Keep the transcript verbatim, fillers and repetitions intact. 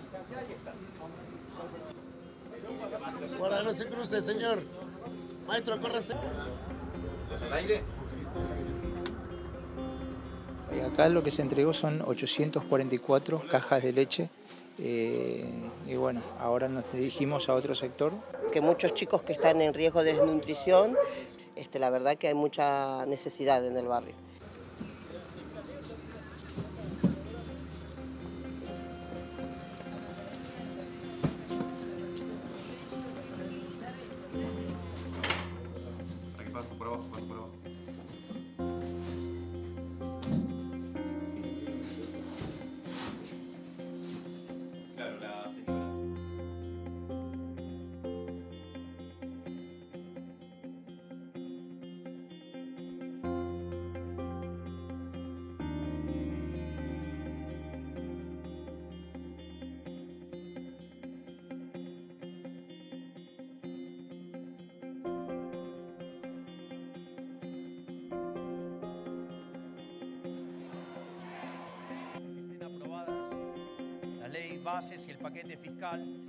Guarda, no se cruce, señor. Maestro, córrase. ¿Al aire? Acá lo que se entregó son ochocientas cuarenta y cuatro cajas de leche eh, y bueno, ahora nos dirigimos a otro sector. Que muchos chicos que están en riesgo de desnutrición, este, la verdad que hay mucha necesidad en el barrio. Aquí paso por abajo, paso por abajo. Claro, la señora. Estén aprobadas la ley bases y el paquete fiscal.